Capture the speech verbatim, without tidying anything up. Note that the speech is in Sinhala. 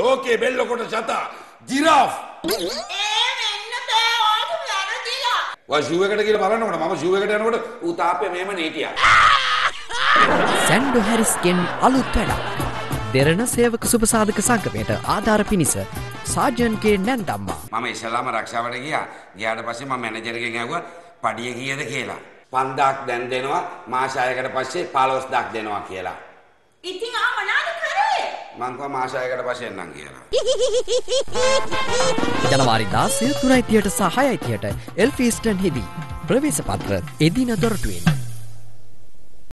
ලෝකයේ බෙල්ල කොට සතා ජිරාෆ්. ඒ වෙන්න බෑ ඔයාගේ වැරදිලා. වා ෂූ එකට කියලා බලනකොට මම ෂූ එකට යනකොට ඌ තාප්පේ මෙහෙම නීටියා. සැන්ඩෝ හැරිස්ගෙන් අලුත් වැඩක්. දෙරණ සේවක සුබසාධක සංගමයට ආධාර පිණිස සාජන්ගේ නැන්දම්මා. මම ඉස්සලාම රක්ෂාවට ගියා. ගියාට පස්සේ මම මැනේජර්ගෙන් ඇහුවා පඩිය කීයද කියලා. පන්දාක් දැන් දෙනවා මාස හයකට පස්සේ පහළොස්දාක් දෙනවා කියලා. ඉතින් ආ මොනවාද කරේ? මං කිව්වා මාස හයකට පස්සේ එන්නම් කියලා. ජනවාරි දාසය තුනයි තිහට සහ හයයි තිහට එල්ෆීස්ටන් හිදී ප්‍රවේශ පත්‍ර එදින දොරටුවෙන්.